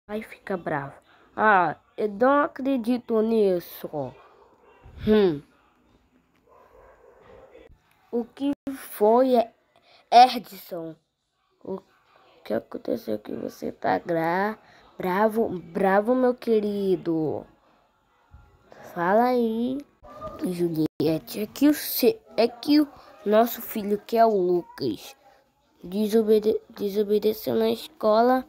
Aí fica bravo. Ah, eu não acredito nisso. O que foi, Edson? O que aconteceu que você tá bravo, meu querido? Fala aí. Juliette, é que o nosso filho, que é o Lucas, desobedeceu na escola,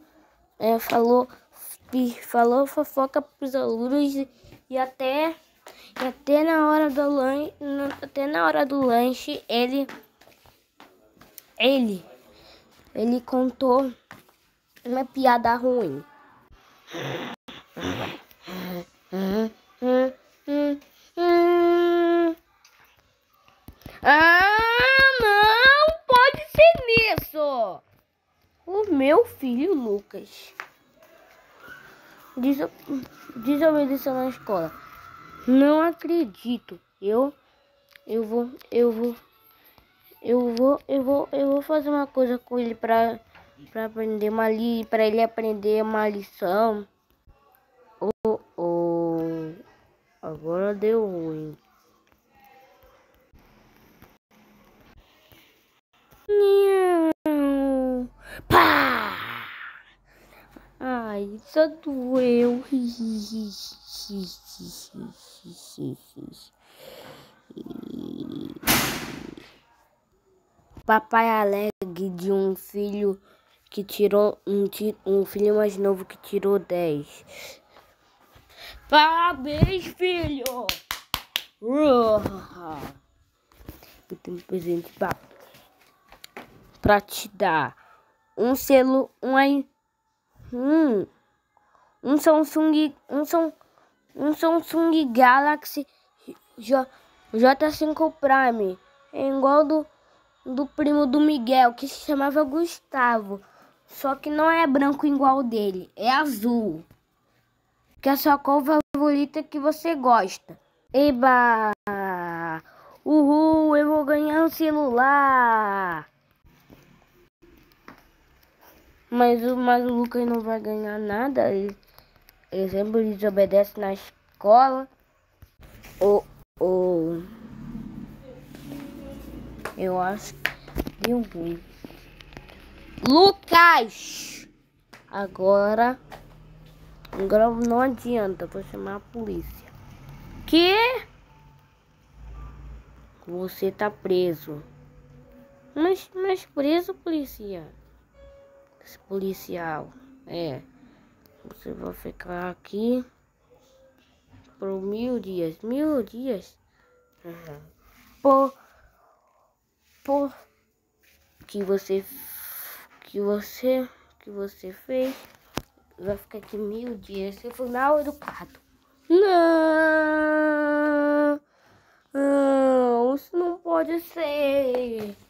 falou fofoca pros alunos e até na hora do lanche, ele contou uma piada ruim. Não pode ser nisso. O meu filho Lucas desobedeceu na escola. Não acredito. Eu vou fazer uma coisa com ele para aprender para ele aprender uma lição. Agora deu ruim. Pá! Ai, só doeu. Papai alegre de um filho que tirou um filho mais novo que tirou 10. Parabéns, filho! Eu tenho um presente pra te dar. Um selo, um Samsung Galaxy J5 Prime. É igual do primo do Miguel, que se chamava Gustavo. Só que não é branco igual dele, é azul. Que é a sua cor favorita que você gosta. Eba! Uhul, eu vou ganhar um celular. Mas o Lucas não vai ganhar nada. Ele sempre desobedece na escola. Eu acho que deu ruim. Lucas! Agora não adianta, vou chamar a polícia. Que? Você tá preso. Mas preso, policial. Você vai ficar aqui por 1000 dias. 1000 dias? Por que você fez, vai ficar aqui 1000 dias. Você foi mal educado. Não, isso não pode ser.